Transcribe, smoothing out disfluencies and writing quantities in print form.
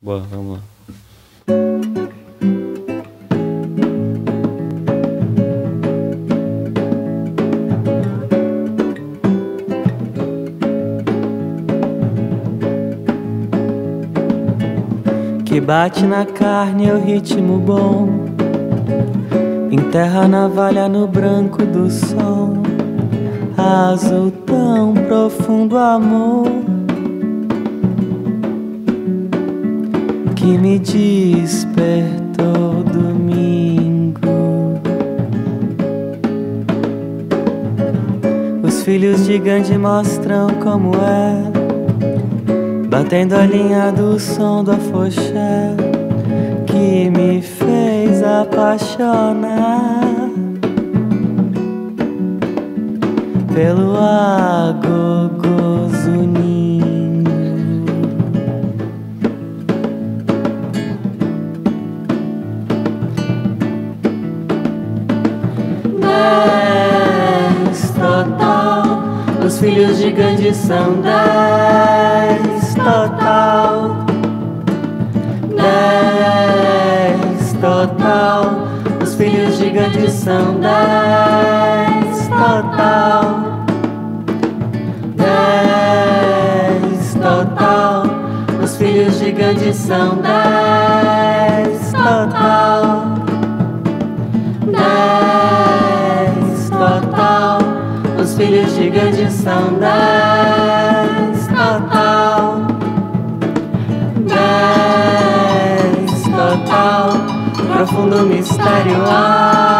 Boa, vamos lá. Que bate na carne é o ritmo bom, enterra a navalha no branco do som, azul tão profundo amor, que me despertou domingo. Os filhos de Gandhi mostram como é, batendo a linha do som do afoxé, que me fez apaixonar pelo agogô zuninho. Dez total, os filhos de Gandhi são 10 total. 10 total, os filhos de Gandhi são 10 total. 10 total, os filhos de Gandhi são 10 total. 10 total, os filhos de Gandhi são 10 total. 10 total, profundo mistério.